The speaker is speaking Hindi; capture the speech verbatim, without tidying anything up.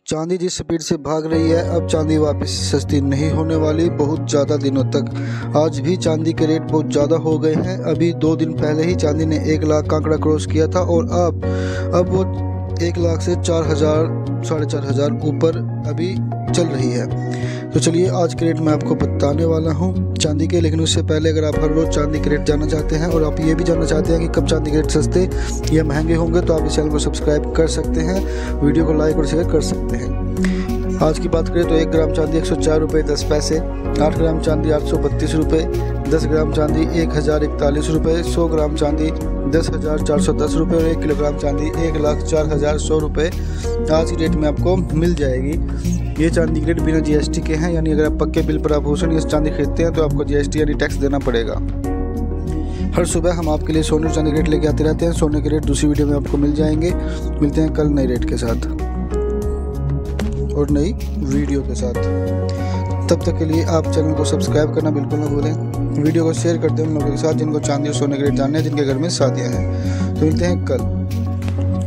चांदी जिस स्पीड से भाग रही है, अब चांदी वापस सस्ती नहीं होने वाली बहुत ज़्यादा दिनों तक। आज भी चांदी के रेट बहुत ज़्यादा हो गए हैं। अभी दो दिन पहले ही चांदी ने एक लाख का आंकड़ा क्रॉस किया था और अब अब वो एक लाख से चार हज़ार साढ़े चार हज़ार ऊपर अभी चल रही है। तो चलिए आज के रेट मैं आपको बताने वाला हूँ चांदी के। लेकिन उससे पहले अगर आप हर रोज़ चांदी के रेट जानना चाहते हैं और आप ये भी जानना चाहते हैं कि कब चांदी के रेट सस्ते या महंगे होंगे, तो आप इस चैनल को सब्सक्राइब कर सकते हैं, वीडियो को लाइक और शेयर कर सकते हैं। आज की बात करें तो एक ग्राम चांदी एक सौ चार रुपये दस पैसे, आठ ग्राम चांदी आठ सौ बत्तीस रुपये, दस ग्राम चांदी एक हज़ार इकतालीस रुपये, सौ ग्राम चांदी दस हज़ार चार सौ दस रुपये और एक किलोग्राम चांदी एक लाख चार हज़ार सौ रुपये आज की डेट में आपको मिल जाएगी। ये चांदी के रेट बिना जीएसटी के हैं, यानी अगर आप पक्के बिल पर आभूषण या चांदी खरीदते हैं तो आपको जीएसटी यानी टैक्स देना पड़ेगा। हर सुबह हम आपके लिए सोने और चांदी के रेट लेके आते रहते हैं। सोने के रेट दूसरी वीडियो में आपको मिल जाएंगे। मिलते हैं कल नए रेट के साथ और नई वीडियो के साथ। तब तक के लिए आप चैनल को सब्सक्राइब करना बिल्कुल ना भूलें। वीडियो को शेयर कर दें उन लोगों के साथ जिनको चांदी और सोने के रेट जानने हैं, जिनके घर में शादियां हैं। तो मिलते हैं कल।